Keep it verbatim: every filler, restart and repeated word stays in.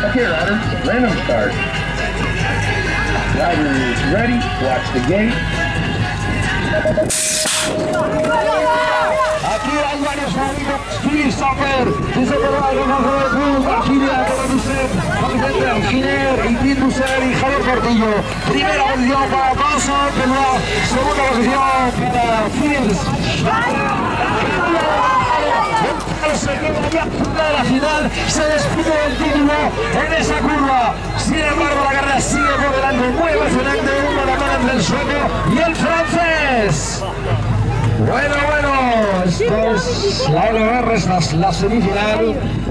Okay, Ryder, random start. Ryder is ready. Watch the gate. Aquí hay varios amigos. Christopher, dice que va a ganar el club. Algiria, Alexander, Giner, Itin Musel y Javier Portillo. Primera posición para Paso, segunda posición para Fils. Se queda ya de la final, se despide del título en esa curva. Sin embargo, la carrera sigue por delante, muy emocionante, uno de manos del sueco y el francés. Bueno, bueno, esto es la L R, esta es la semifinal.